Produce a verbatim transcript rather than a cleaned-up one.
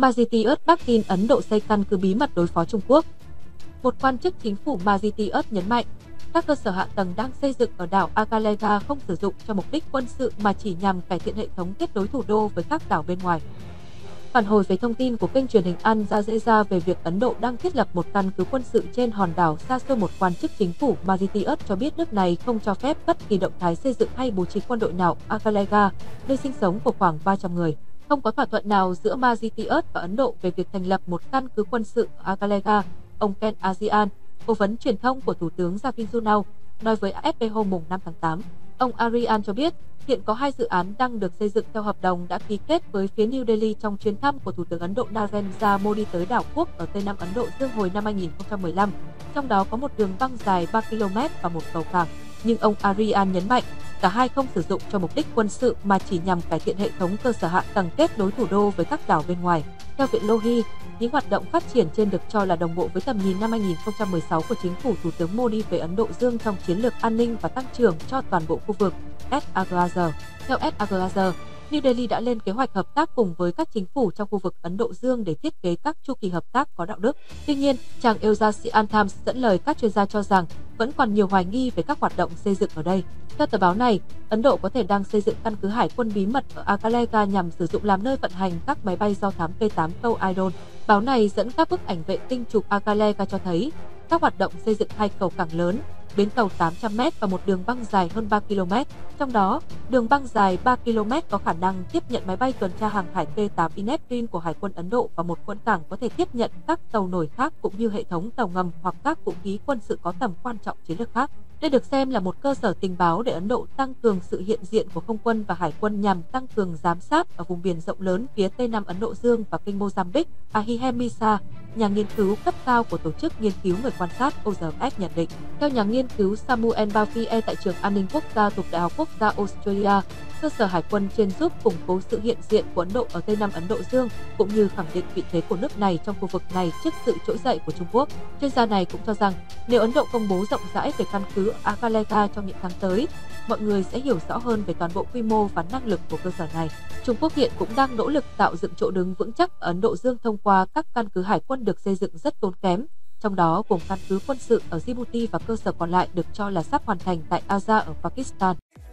Mauritius Bắc tin Ấn Độ xây căn cứ bí mật đối phó Trung Quốc. Một quan chức chính phủ Mauritius nhấn mạnh, các cơ sở hạ tầng đang xây dựng ở đảo Agalega không sử dụng cho mục đích quân sự mà chỉ nhằm cải thiện hệ thống kết nối thủ đô với các đảo bên ngoài. Phản hồi về thông tin của kênh truyền hình Al Jazeera về việc Ấn Độ đang thiết lập một căn cứ quân sự trên hòn đảo xa xôi, một quan chức chính phủ Mauritius cho biết nước này không cho phép bất kỳ động thái xây dựng hay bố trí quân đội nào ở Agalega, nơi sinh sống của khoảng ba trăm người. Không có thỏa thuận nào giữa Mauritius và Ấn Độ về việc thành lập một căn cứ quân sự ở Agalega, ông Ken Azian, cố vấn truyền thông của Thủ tướng Javier Junau, nói với a ép pê hôm năm tháng tám. Ông Arian cho biết, hiện có hai dự án đang được xây dựng theo hợp đồng đã ký kết với phía New Delhi trong chuyến thăm của Thủ tướng Ấn Độ Narendra Modi tới đảo quốc ở Tây Nam Ấn Độ Dương hồi năm hai nghìn không trăm mười lăm, trong đó có một đường băng dài ba ki lô mét và một cầu cảng. Nhưng ông Arian nhấn mạnh, cả hai không sử dụng cho mục đích quân sự mà chỉ nhằm cải thiện hệ thống cơ sở hạ tầng kết nối thủ đô với các đảo bên ngoài. Theo Viện Lohi, những hoạt động phát triển trên được cho là đồng bộ với tầm nhìn năm hai nghìn không trăm mười sáu của chính phủ Thủ tướng Modi về Ấn Độ Dương trong chiến lược an ninh và tăng trưởng cho toàn bộ khu vực. ét a giê a giê. Theo ét a giê a giê, New Delhi đã lên kế hoạch hợp tác cùng với các chính phủ trong khu vực Ấn Độ Dương để thiết kế các chu kỳ hợp tác có đạo đức. Tuy nhiên, trang Al Jazeera Times dẫn lời các chuyên gia cho rằng vẫn còn nhiều hoài nghi về các hoạt động xây dựng ở đây. Theo tờ báo này, Ấn Độ có thể đang xây dựng căn cứ hải quân bí mật ở Agalega nhằm sử dụng làm nơi vận hành các máy bay do thám P tám câu Idol. Báo này dẫn các bức ảnh vệ tinh chụp Agalega cho thấy các hoạt động xây dựng hai cầu cảng lớn, bến tàu tám trăm mét và một đường băng dài hơn ba ki lô mét. Trong đó, đường băng dài ba ki lô mét có khả năng tiếp nhận máy bay tuần tra hàng hải P tám i Neptune của Hải quân Ấn Độ và một quân cảng có thể tiếp nhận các tàu nổi khác cũng như hệ thống tàu ngầm hoặc các vũ khí quân sự có tầm quan trọng chiến lược khác. Đây được xem là một cơ sở tình báo để Ấn Độ tăng cường sự hiện diện của không quân và hải quân nhằm tăng cường giám sát ở vùng biển rộng lớn phía Tây Nam Ấn Độ Dương và kênh Mozambique. Ahihem Misa, nhà nghiên cứu cấp cao của tổ chức nghiên cứu người quan sát o giê ép nhận định. Theo nhà nghiên cứu Samuel Bafie tại trường An ninh Quốc gia thuộc Đại học Quốc gia Australia, cơ sở hải quân trên giúp củng cố sự hiện diện của Ấn Độ ở Tây Nam Ấn Độ Dương cũng như khẳng định vị thế của nước này trong khu vực này trước sự trỗi dậy của Trung Quốc. Chuyên gia này cũng cho rằng nếu Ấn Độ công bố rộng rãi về căn cứ ở Agalega trong những tháng tới, mọi người sẽ hiểu rõ hơn về toàn bộ quy mô và năng lực của cơ sở này. Trung Quốc hiện cũng đang nỗ lực tạo dựng chỗ đứng vững chắc ở Ấn Độ Dương thông qua các căn cứ hải quân được xây dựng rất tốn kém, trong đó gồm căn cứ quân sự ở Djibouti và cơ sở còn lại được cho là sắp hoàn thành tại Aza ở Pakistan.